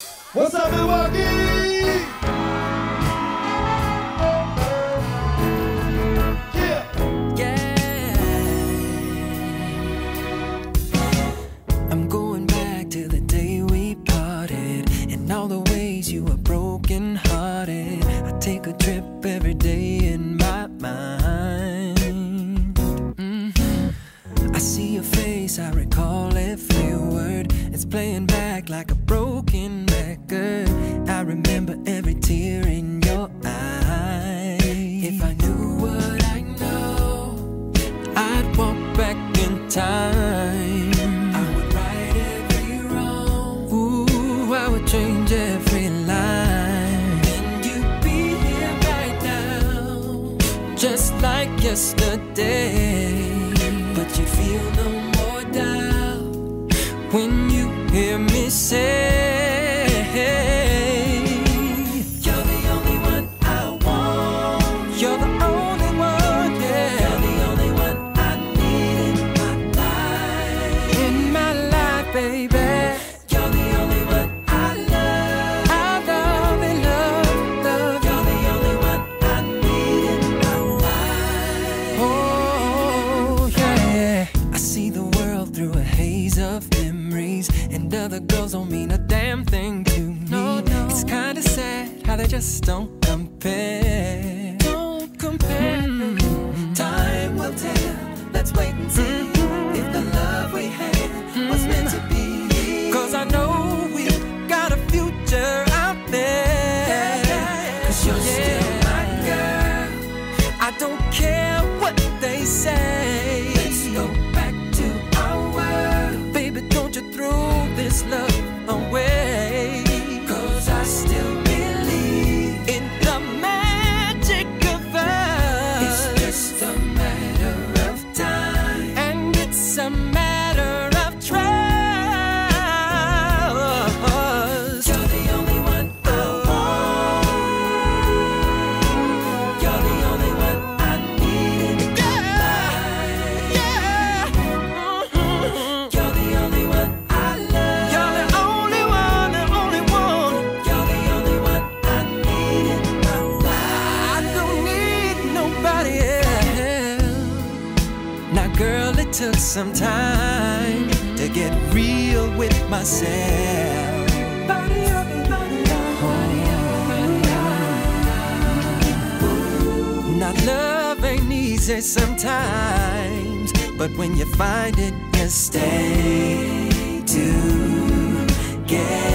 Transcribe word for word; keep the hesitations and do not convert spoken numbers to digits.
What's up, Milwaukee? Yeah. Yeah. I'm going back to the day we parted, and all the ways you were broken hearted. I take a trip every day in my mind. Mm-hmm. I see your face, I recall every word. It's playing back like a broken record. I remember every tear in your eye. If I knew what I know, I'd walk back in time. I would right every wrong. Ooh, I would change every line. And you'd be here right now, just like yesterday. But you feel no more doubt when you hear me say, you're the only one I want. You're the only one, yeah. You're the only one I need in my life. In my life, baby. You're the only one I love. I love and love, love. You're the only one I need in my life. Oh, yeah. I see the world through a haze of memories, and other girls don't mean a damn thing to me. No, no. It's kinda sad how they just don't compare. Don't compare. Mm-hmm. Time will tell. Let's wait and see mm-hmm. if the love we had mm-hmm. was meant to be. Cause I know we got a future out there. Yeah, yeah. Cause you're yeah. still my girl. I don't care what they say. Let's go back to our world. Baby, don't you throw this love away. Cause I still believe in the magic of us. It's just a matter of time, and it's a matter of trust. You're the only one I want. You're the only one I need in my life. Yeah. Mm-hmm. You're the only one I love. You're the only one, the only one. You're the only one I need in my life. I don't need nobody else. Now, girl, it took some time to get real with myself. Now, love ain't easy sometimes, but when you find it, you stay together.